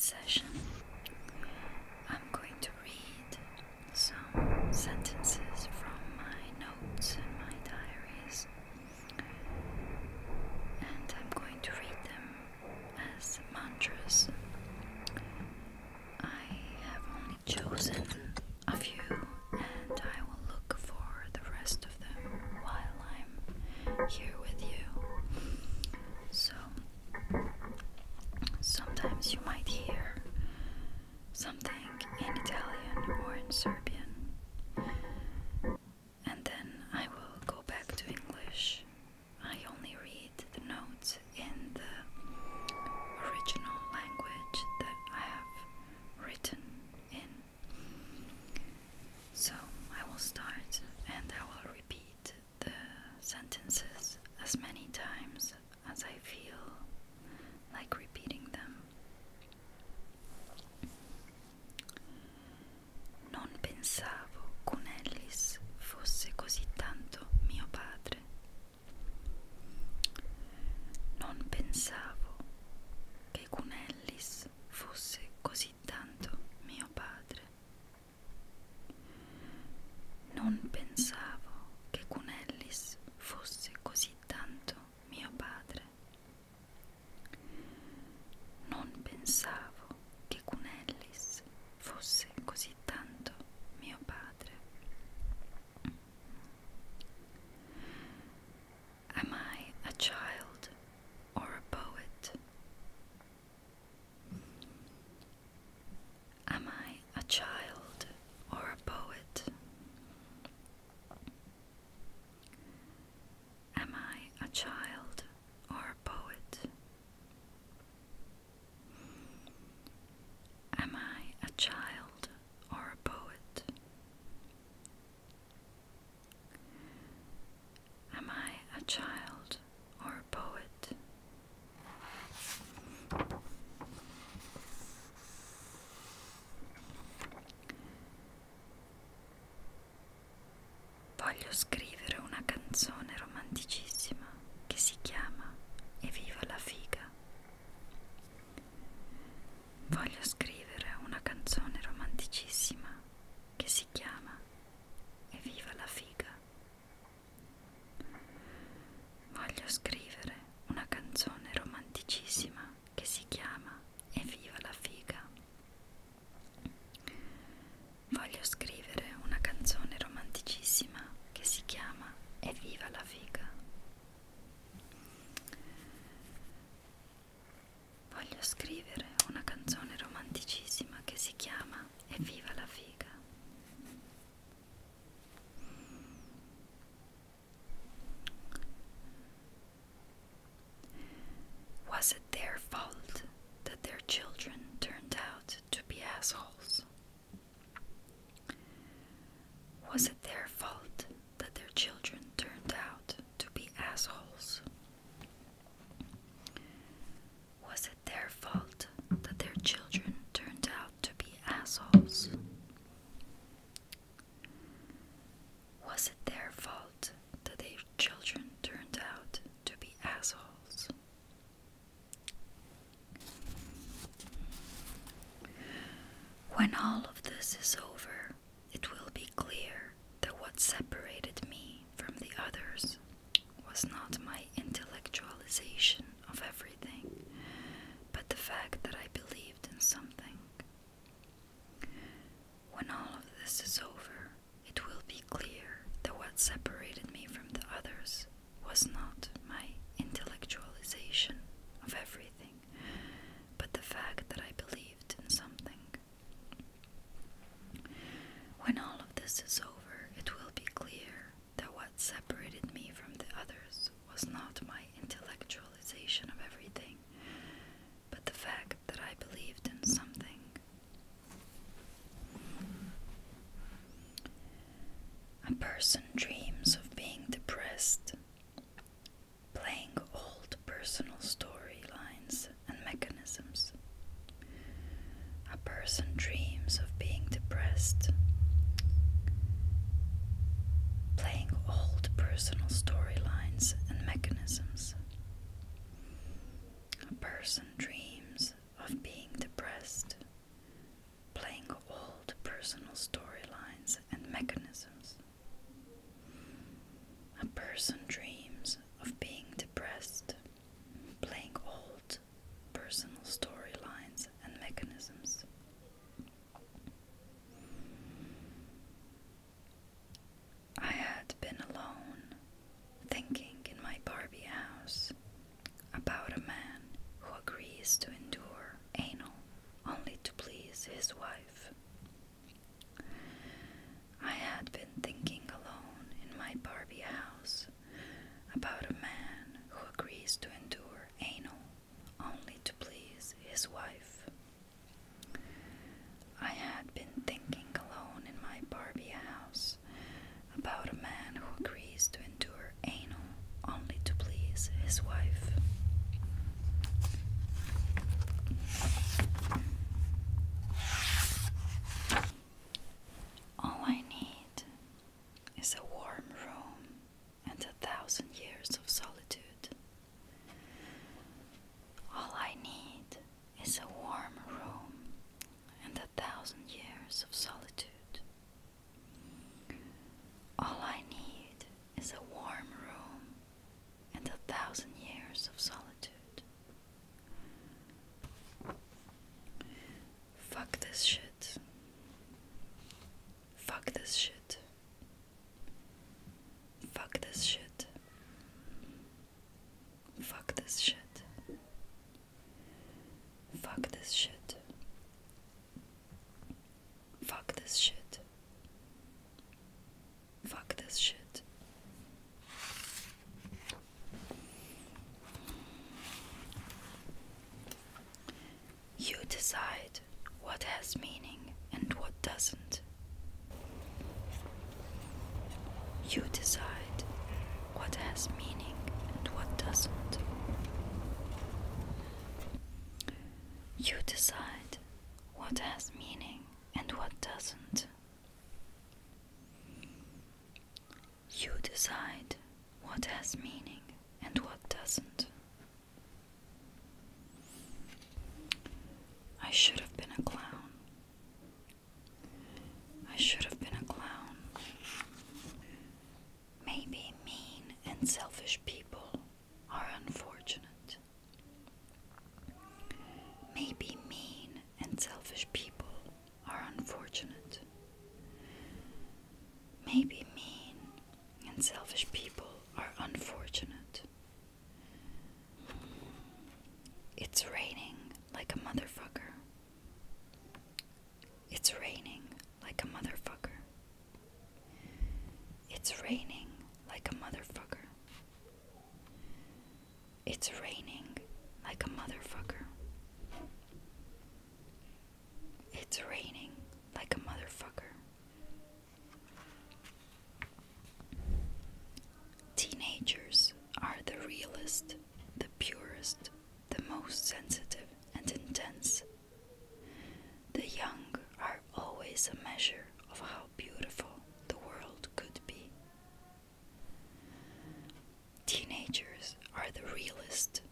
session, I'm going to read some sentences from my notes and my diaries, and I'm going to read them as mantras. I have only chosen a few, and I will look for the rest of them while I'm here with you. So sometimes you might hear something in Italian or in Serbian, and then I will go back to English. I only read the notes in the original language that I have written in. So I will start and I will repeat the sentences as many times as I feel like repeating them. Non pensavo Cunellis fosse così tanto mio padre. Non pensavo che Cunellis fosse così tanto mio padre. Non pensavo che Cunellis fosse così tanto mio padre. Non pensavo che Cunellis fosse così tanto mio padre. Am I a child or a poet? Am I a child or a poet? Am I a child or a poet? Am I a child or a poet? Am I a child or a poet? Voglio scrivere una canzone romanticissima che si chiama Evviva la figa. Voglio scrivere una canzone romanticissima che si chiama Evviva la figa. Voglio scrivere una canzone romanticissima che si chiama Evviva la figa. Voglio scrivere una canzone romanticissima che si chiama Evviva la figa. Voglio scrivere una canzone romanticissima che si chiama Evviva la figa. Was it their fault that their children turned out to be assholes? Was it their fault that their children turned out to be assholes? Was it their fault that their children turned out to be assholes? Was it their fault that their children turned out to be assholes? When all of this is over, it will be clear that what separated me from the others was not my intellectualization of everything, but the fact that I believed in something. When all of this is over, it will be clear that what separated me from the others was not my intellectualization of everything, but the fact that I believed in something. When all of this is over, it will be clear that what separated me from the others was not my intellectualization of everything, but the fact that I believed in something. A person dreams of being depressed, playing old personal storylines and mechanisms. A person dreams of being depressed, playing old personal storylines and mechanisms. A person dreams of being depressed, personal storylines and mechanisms. A person dreams of being depressed, playing old personal storylines and mechanisms. I had been alone, thinking in my Barbie house about a man who agrees to endure anal only to please his wife. I had been thinking alone in my Barbie house about a man who agrees to endure anal only to please his wife. I had been thinking alone in my Barbie house about a man who agrees to endure anal only to please his wife. All I need is a warm room and 1,000 years of solitude. All I need is a warm room and 1,000 years of solitude. All I need is a warm room and 1,000 years of solitude. Fuck this shit. Fuck this shit. Fuck this shit. Fuck this shit. Fuck this shit. Fuck this shit. Fuck this shit. You decide what has meaning and what doesn't. You decide what has meaning and what doesn't. You decide what has meaning and what doesn't. You decide what has meaning and what doesn't. I should have been a clown. I should have been a clown. Maybe mean and selfish people are unfortunate. Maybe mean and selfish people are unfortunate. Maybe mean and selfish people are unfortunate. It's raining like a motherfucker. It's raining like a motherfucker. It's raining like a motherfucker. It's raining like a motherfucker. It's raining like a motherfucker. Teenagers are the realest, the purest, the most sensitive and intense. The young are always a measure of how beautiful the world could be. Teenagers are the realest,